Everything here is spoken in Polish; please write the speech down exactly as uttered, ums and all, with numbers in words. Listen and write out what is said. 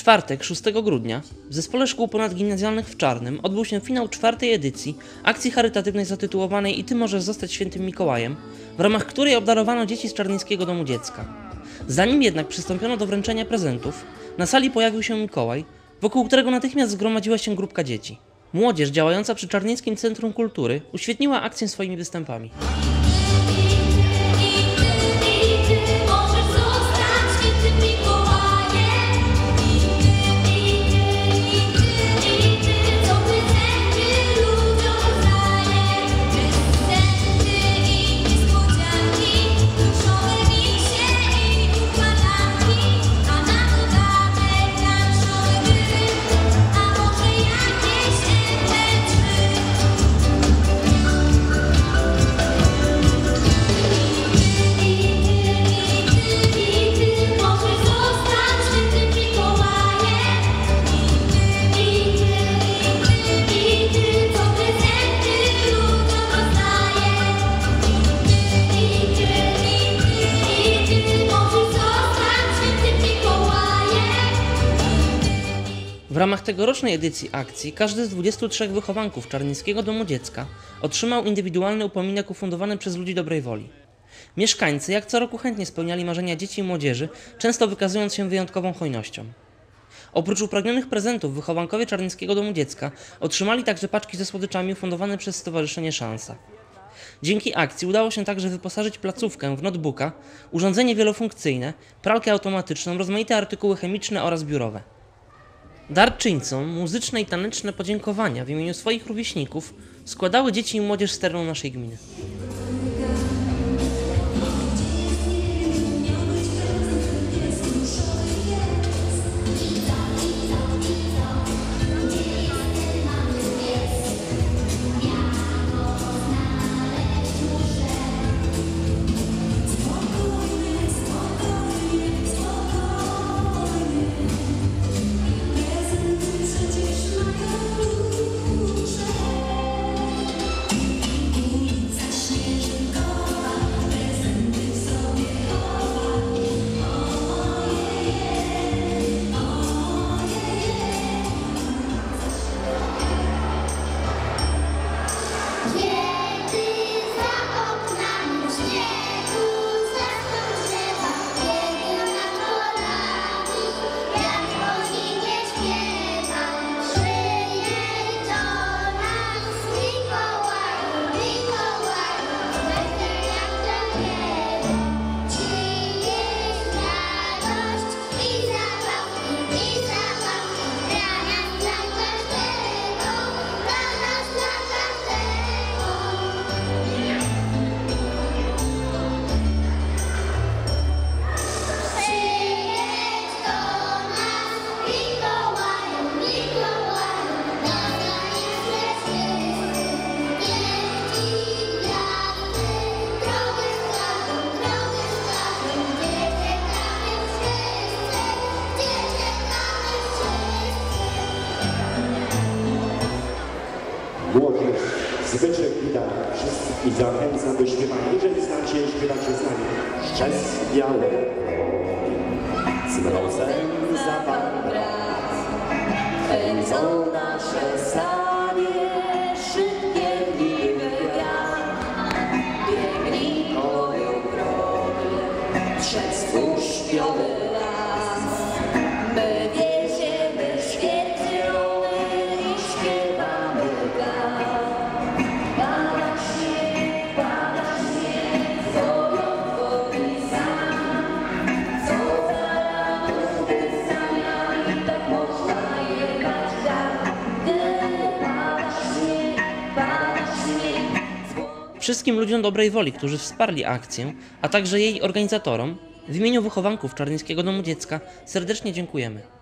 czwartek, szóstego grudnia, w Zespole Szkół Ponadgimnazjalnych w Czarnym odbył się finał czwartej edycji akcji charytatywnej zatytułowanej „I ty możesz zostać świętym Mikołajem”, w ramach której obdarowano dzieci z Czarnieńskiego Domu Dziecka. Zanim jednak przystąpiono do wręczenia prezentów, na sali pojawił się Mikołaj, wokół którego natychmiast zgromadziła się grupka dzieci. Młodzież działająca przy Czarnieńskim Centrum Kultury uświetniła akcję swoimi występami. W ramach tegorocznej edycji akcji każdy z dwudziestu trzech wychowanków Czarnieńskiego Domu Dziecka otrzymał indywidualny upominek ufundowany przez ludzi dobrej woli. Mieszkańcy jak co roku chętnie spełniali marzenia dzieci i młodzieży, często wykazując się wyjątkową hojnością. Oprócz upragnionych prezentów wychowankowie Czarnieńskiego Domu Dziecka otrzymali także paczki ze słodyczami ufundowane przez Stowarzyszenie Szansa. Dzięki akcji udało się także wyposażyć placówkę w notebooka, urządzenie wielofunkcyjne, pralkę automatyczną, rozmaite artykuły chemiczne oraz biurowe. Darczyńcom muzyczne i taneczne podziękowania w imieniu swoich rówieśników składały dzieci i młodzież z terenu naszej gminy. Młodzież, Zbyszek wita wszystkich i zachęca do śpiewania. Jeżeli znacie, śpiewacie z nami. Szczęść biały, z mrozem zapadł brat, pędzą nasze sanie, szybkie liwy wiatr. Biegnij koły grody, przez uśpiony las. My wieziemy świetlony i śpiewamy tak. Pada śnieg, pada śnieg, wojowy sam, co za radość wyssania i tak można jechać tak. Pada śnieg, pada śnieg. Wszystkim ludziom dobrej woli, którzy wsparli akcję, a także jej organizatorom, w imieniu wychowanków Czarnieńskiego Domu Dziecka serdecznie dziękujemy.